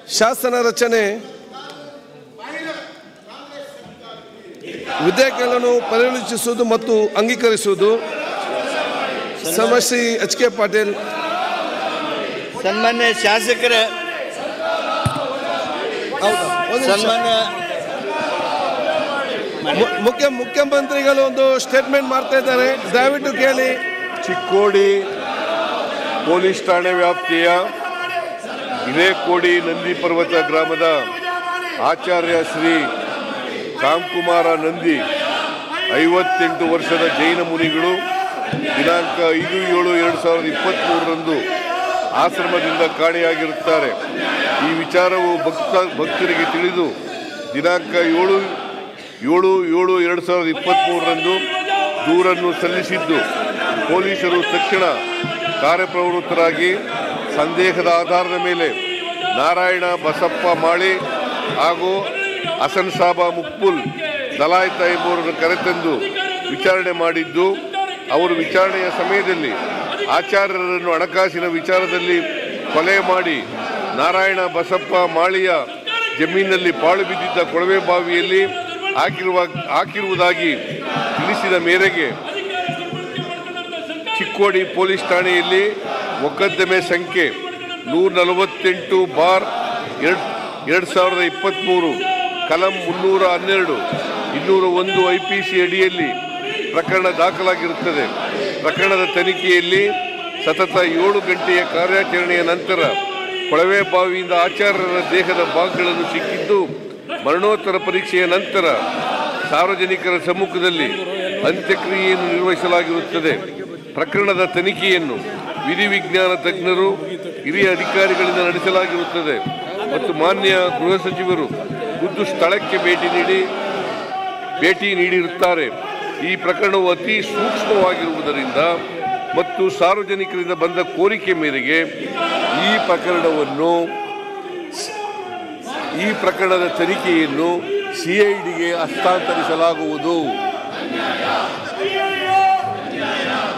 ಶಾಸನ ರಚನೆ ವಿಧೇಯಕಗಳನ್ನು ಪರಿಗಣಿಸುವುದು ಮತ್ತು ಅಂಗೀಕರಿಸುವುದು. Shri H K Patil. ಸನ್ಮಾನ್ಯ ಶಾಸಕರ ಮುಖ್ಯಮಂತ್ರಿಗಳು ಒಂದು ಸ್ಟೇಟ್ಮೆಂಟ್ ಮಾಡ್ತಾ ಇದ್ದಾರೆ, ದಯವಿಟ್ಟು ಕೇಳಿ. ಚಿಕ್ಕೋಡಿ ಪೊಲೀಸ್ ಠಾಣೆ ವ್ಯಾಪ್ತಿಯ ಹಿರೇಕೋಡಿ ನಂದಿ ಪರ್ವತ ಗ್ರಾಮದ ಆಚಾರ್ಯ ಶ್ರೀ ರಾಮ್ಕುಮಾರ ನಂದಿ 58 ವರ್ಷದ ಜೈನ ಮುನಿಗಳು ದಿನಾಂಕ 5/7/2023 ಆಶ್ರಮದಿಂದ ಕಾಣೆಯಾಗಿರುತ್ತಾರೆ. ಈ ವಿಚಾರವು ಭಕ್ತರಿಗೆ ತಿಳಿದು ದಿನಾಂಕ 7/7/2023 ದೂರನ್ನು ಸಲ್ಲಿಸಿದ್ದು ಪೊಲೀಸರು ತಕ್ಷಣ ಕಾರ್ಯಪ್ರವೃತ್ತರಾಗಿ ಸಂದೇಹದ ಆಧಾರದ ಮೇಲೆ ನಾರಾಯಣ ಬಸಪ್ಪ ಮಾಳಿ ಹಾಗೂ ಹಸನ್ ಸಾಬಾ ಮುಕ್ಪುಲ್ ದಲಾಯ್ತ ಎಂಬುವರನ್ನು ಕರೆತಂದು ವಿಚಾರಣೆ ಮಾಡಿದ್ದು, ಅವರು ವಿಚಾರಣೆಯ ಸಮಯದಲ್ಲಿ ಆಚಾರ್ಯರನ್ನು ಹಣಕಾಸಿನ ವಿಚಾರದಲ್ಲಿ ಕೊಲೆ ಮಾಡಿ ನಾರಾಯಣ ಬಸಪ್ಪ ಮಾಳಿಯ ಜಮೀನಿನಲ್ಲಿ ಪಾಳು ಬಿದ್ದಿದ್ದ ಕೊಳವೆ ಬಾವಿಯಲ್ಲಿ ಹಾಕಿರುವುದಾಗಿ ತಿಳಿಸಿದ ಮೇರೆಗೆ ಚಿಕ್ಕೋಡಿ ಪೊಲೀಸ್ ಠಾಣೆಯಲ್ಲಿ ಮೊಕದ್ದಮೆ ಸಂಖ್ಯೆ 148/2023 ಕಲಂ 312 201 IPC ಅಡಿಯಲ್ಲಿ ಪ್ರಕರಣ ದಾಖಲಾಗಿರುತ್ತದೆ. ಪ್ರಕರಣದ ತನಿಖೆಯಲ್ಲಿ ಸತತ 7 ಗಂಟೆಯ ಕಾರ್ಯಾಚರಣೆಯ ನಂತರ ಕೊಳವೆ ಬಾವಿಯಿಂದ ಆಚಾರ್ಯರ ದೇಹದ ಭಾಗಗಳನ್ನು ಸಿಕ್ಕಿದ್ದು, ಮರಣೋತ್ತರ ಪರೀಕ್ಷೆಯ ನಂತರ ಸಾರ್ವಜನಿಕರ ಸಮ್ಮುಖದಲ್ಲಿ ಅಂತ್ಯಕ್ರಿಯೆಯನ್ನು ನಿರ್ವಹಿಸಲಾಗಿರುತ್ತದೆ. ಪ್ರಕರಣದ ತನಿಖೆಯನ್ನು ವಿಧಿವಿಜ್ಞಾನ ತಜ್ಞರು, ಹಿರಿಯ ಅಧಿಕಾರಿಗಳಿಂದ ನಡೆಸಲಾಗಿರುತ್ತದೆ ಮತ್ತು ಮಾನ್ಯ ಗೃಹ ಸಚಿವರು ಖುದ್ದು ಸ್ಥಳಕ್ಕೆ ಭೇಟಿ ನೀಡಿರುತ್ತಾರೆ. ಈ ಪ್ರಕರಣವು ಅತಿ ಸೂಕ್ಷ್ಮವಾಗಿರುವುದರಿಂದ ಮತ್ತು ಸಾರ್ವಜನಿಕರಿಂದ ಬಂದ ಕೋರಿಕೆ ಮೇರೆಗೆ ಈ ಪ್ರಕರಣದ ತನಿಖೆಯನ್ನು CIDಗೆ ಹಸ್ತಾಂತರಿಸಲಾಗುವುದು.